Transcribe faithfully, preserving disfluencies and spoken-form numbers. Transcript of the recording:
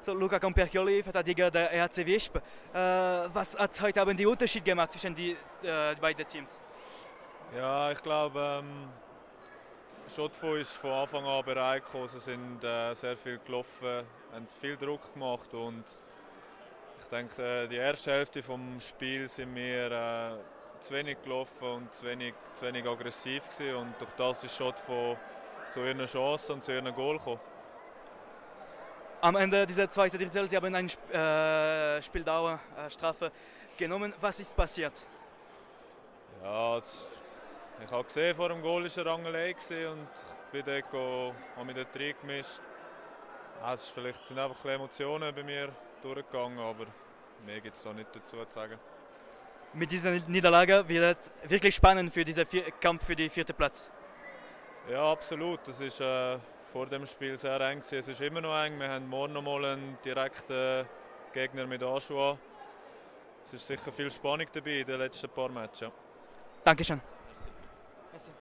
So, Luca Comperchioli, Verteidiger der R C Wisp. Äh, was hat heute Abend den Unterschied gemacht zwischen die, äh, die beiden Teams? Ja, ich glaube, ähm, Schottfonds ist von Anfang an bereit gekommen. Sie sind äh, sehr viel gelaufen, haben viel Druck gemacht und ich denke, äh, die erste Hälfte des Spiels sind wir äh, zu wenig gelaufen und zu wenig, zu wenig aggressiv gewesen und durch das ist Schottfonds zu ihren Chancen und zu ihren Goal gekommen. Am Ende dieser zweiten Drittel, Sie haben eine äh, Spieldauerstrafe äh, genommen. Was ist passiert? Ja, es, ich habe gesehen, vor dem Goal war eine Rangelei und ich bin dort, habe mich dort reingemischt. Ja, es ist vielleicht sind einfach ein Emotionen bei mir durchgegangen, aber mehr gibt es da nicht dazu zu sagen. Mit dieser Niederlage wird es wirklich spannend für diesen Kampf für den vierten Platz. Ja, absolut. Das ist äh, vor dem Spiel sehr eng gewesen. Es ist immer noch eng. Wir haben morgen noch mal einen direkten Gegner mit Aschua. Es ist sicher viel Spannung dabei in den letzten paar Matches. Ja. Dankeschön. Merci. Merci.